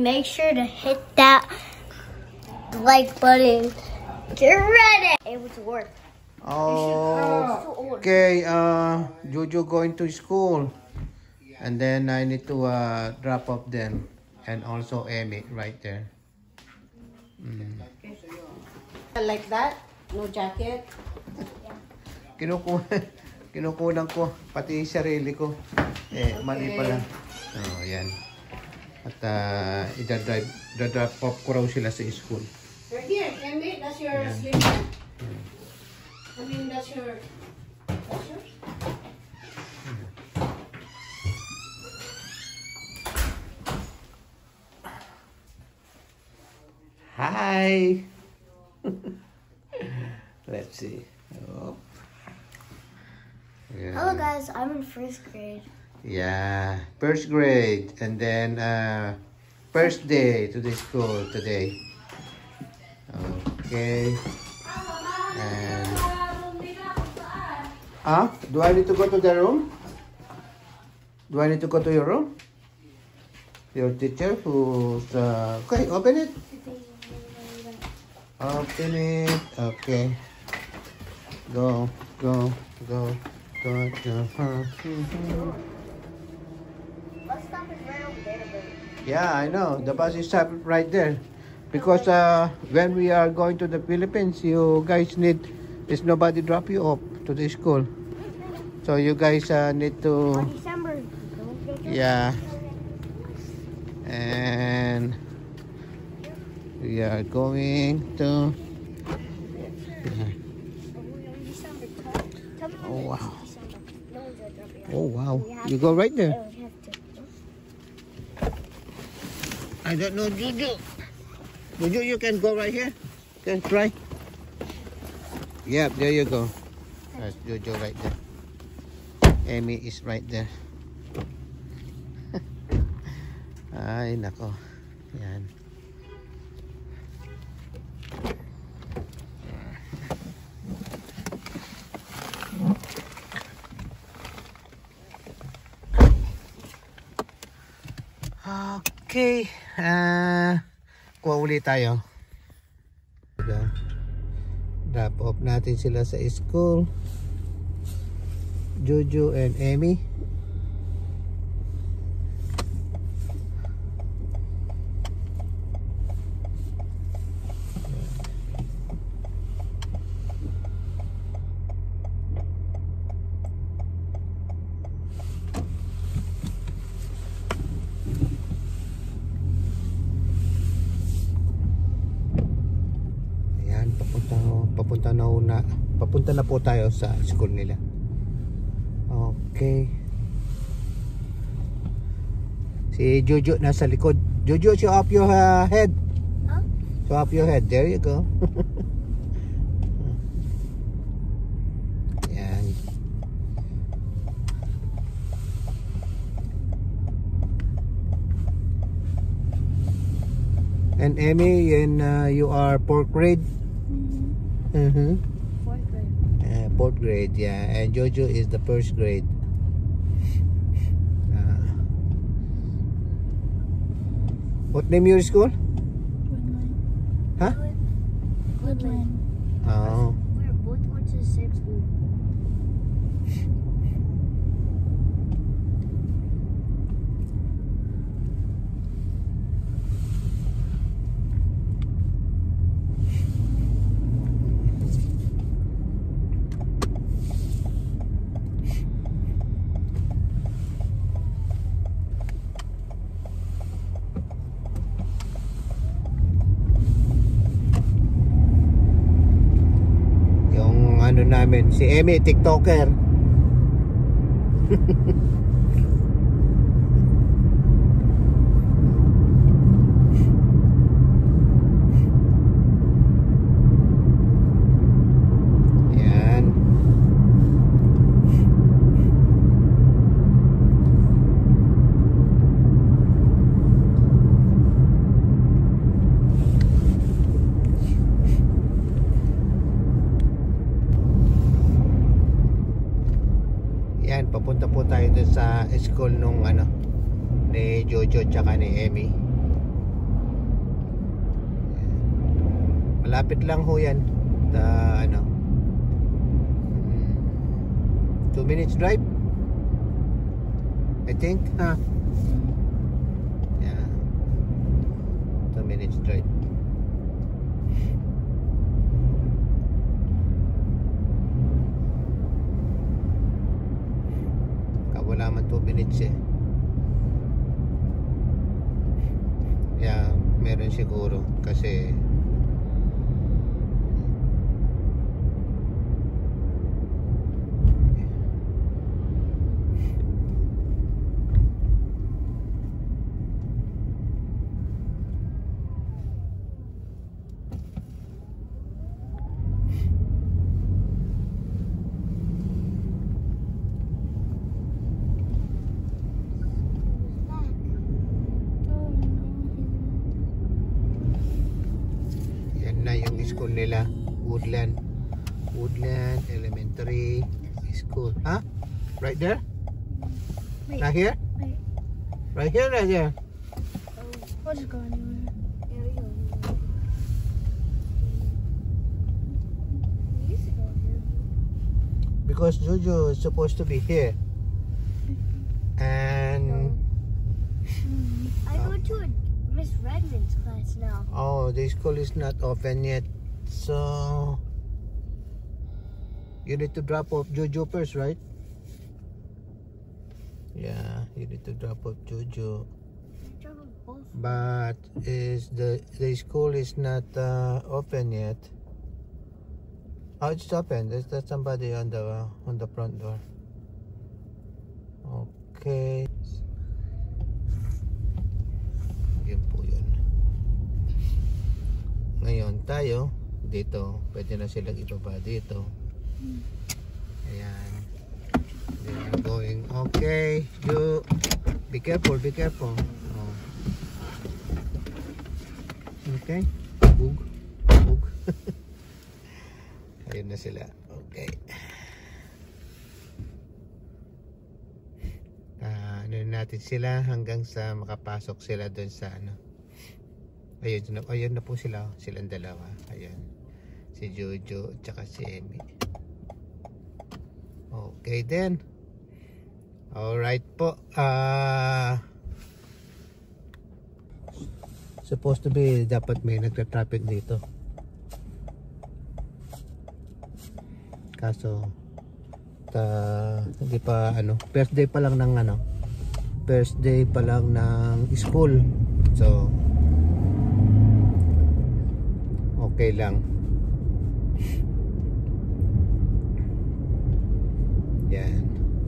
make sure to hit that like button. Get ready. Able to work. Oh, okay. Jojo going to school, and then I need to drop off them, and also Amy right there. Like that? No jacket? Kinukunan ko pati sarili ko. Mali pala. Oh, yan. At i-drop off ko raw sila sa school. Right here, Amy, that's your sleeping. I mean, that's yours. Hi. Let's see. Oh. Yeah. Hello guys, I'm in first grade. Yeah, first grade, and then first day to the school today. Okay. And do I need to go to the room? Do I need to go to your room? Your teacher who's okay, open it. Open it. Okay. Go. Bus stop is right over there, baby. Yeah, I know. The bus is stopped right there. Because when we are going to the Philippines, you guys need, is nobody drop you off to the school. So you guys need to... December. Yeah. And we are going to... Oh, wow. Oh, wow. You go right there. I don't know, Jojo. Jojo, you can go right here. Can try. Yep, there you go. That's Jojo right there. Amy is right there. Ay, nako. Yan. Okay. Kuha ulit tayo. Drop off natin sila sa school. Jojo and Amy. Papunta na po tayo sa school nila. Okay. Si Jojo nasa likod. Jojo, show up your head. Huh? Show up your head. There you go. Yan. And Amy, and you are 4th grade? Mm-hmm. 4th grade. 4th grade, yeah. And Jojo is the 1st grade. What name your school? Woodland. Huh? Woodland. Oh. We're both going to the same school. Namin si Amy, TikToker. Yan. Papunta po tayo dun sa school nung ni Jojo tsaka ni Amy. Malapit lang ho yan. Ano, 2 minutes drive, I think, yeah, 2 minutes drive. Wala man 2 minutes eh. Yeah, meron siguro kasi na yung school nila, Woodland Elementary School. Huh? Right there? Wait. Not here? Wait. Right here, right there. We'll just go anywhere. Yeah, we go. We used to go here. Because Jojo is supposed to be here. And I go to a Miss Redmond's class now. oh, the school is not open yet. So you need to drop off Jojo first, right? Yeah, you need to drop off Jojo. But is the school is not open yet. Oh, it's open. There's somebody on the front door. Okay. Yun po yun. Ngayon tayo dito, pwede na silang ibaba dito. Ayan. They are going. Okay, you be careful, be careful. Oh. Okay. Bug. Bug. Ayun na sila. Okay. Ano natin sila hanggang sa makapasok sila doon sa ano. Ayun na po sila. Silang dalawa. Ayan. Si Jojo at saka si Emmy. Okay then. Alright po. Supposed to be dapat may nagtra-traffic dito. Kaso hindi pa ano, first day pa lang ng ano. First day pa lang ng school. So okay lang. Yan.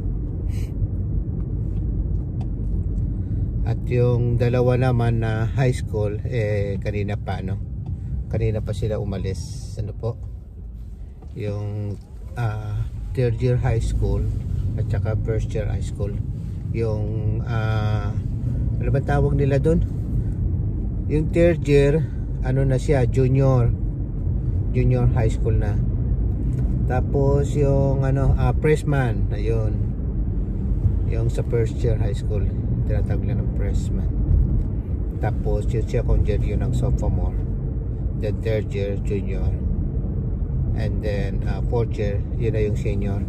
At yung dalawa naman na high school kanina pa ano. Kanina pa sila umalis. Ano po? Yung third year high school at saka first year high school. Yung ano ba tawag nila doon? Yung third year ano na siya, junior high school na. Tapos yung ano freshman, ayun. Yung sa first year high school tinatawag nila ng freshman. Tapos yung second year yun ang sophomore. Then third year junior. And then fourth year yun na yung senior.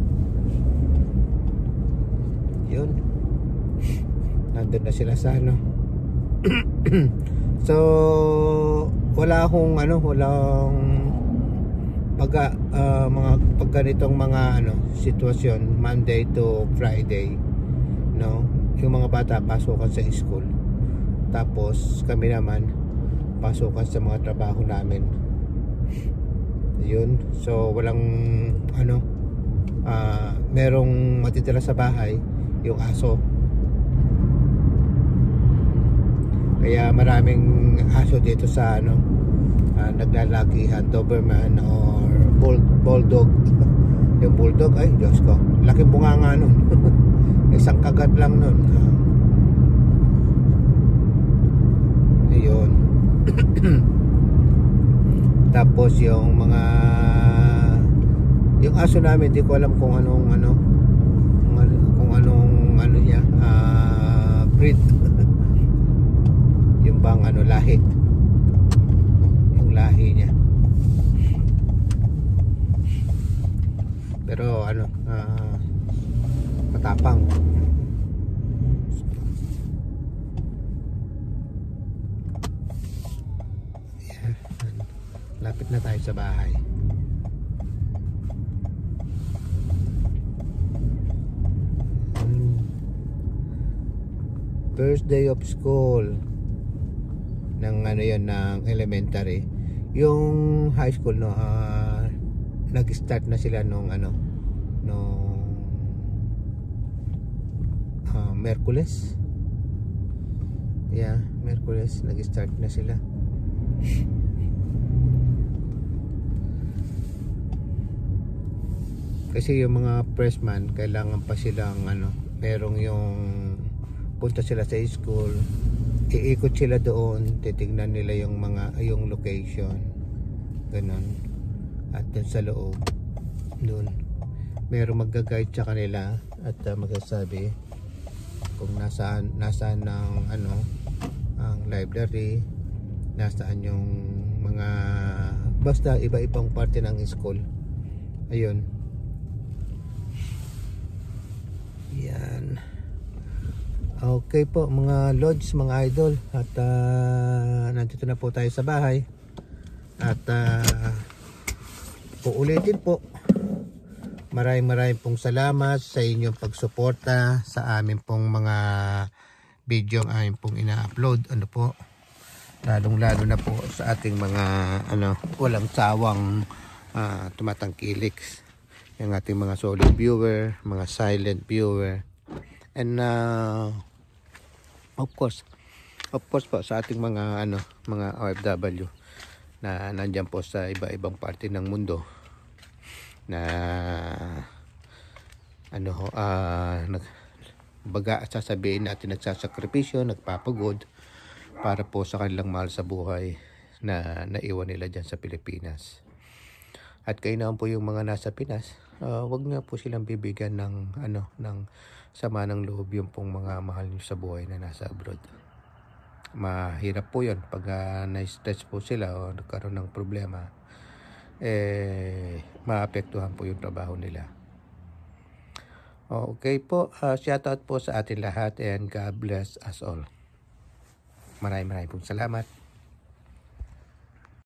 Yun. Nandun na sila sa ano. So walang mga pagganitong mga ano sitwasyon Monday to Friday, no, yung mga bata pasukan sa school, tapos kami naman pasukan sa mga trabaho namin. Yun. So walang ano merong matitira sa bahay, yung aso. Kaya maraming aso dito sa ano, naglalakihan, Doberman or bulldog. Yung bulldog, ay Diyos ko, laki bunganga nun. Isang kagat lang nun. Ayun. Tapos yung aso namin, di ko alam kung anong niya, breed. Yung bang ano lahi, yung lahi niya. Pero ano, matapang. Yeah. Lapit na tayo sa bahay. First day of school ng ano yan, ng elementary. Yung high school, no, nag-start na sila nung ano, nung Merkules. Yeah, Merkules nag-start na sila. Kasi yung mga freshman, kailangan pa silang ano, merong yung punta sila sa school, iikot sila doon, titignan nila yung mga, yung location, ganun. At dun sa loob, dun merong mag-guide sa kanila at magsasabi kung nasaan ng ano, ang library, nasaan yung mga, basta iba-ibang parte ng school. Ayun. Yan. Okay po mga lods, mga idol, at nandito na po tayo sa bahay at uulitin po, maraming pong salamat sa inyong pagsuporta sa amin pong mga video ang amin pong ina-upload, ano po, lalong-lalo na po sa ating mga ano, walang sawang tumatangkiliks, yung ating mga solid viewer, mga silent viewer, and of course po sa ating mga ano, mga OFW na nandiyan po sa iba-ibang parte ng mundo na ano baga sasabihin natin nagsasakripisyo, nagpapagod para po sa kanilang mahal sa buhay na naiwan nila dyan sa Pilipinas. At kayo naman po yung mga nasa Pinas, wag na po silang bibigyan ng ano, ng sama ng loob yung pong mga mahal nyo sa buhay na nasa abroad. Mahirap po yun pag na-stress po sila o nagkaroon ng problema, maapektuhan po yung trabaho nila. Okay po, shoutout po sa atin lahat and God bless us all. Maraming pong salamat.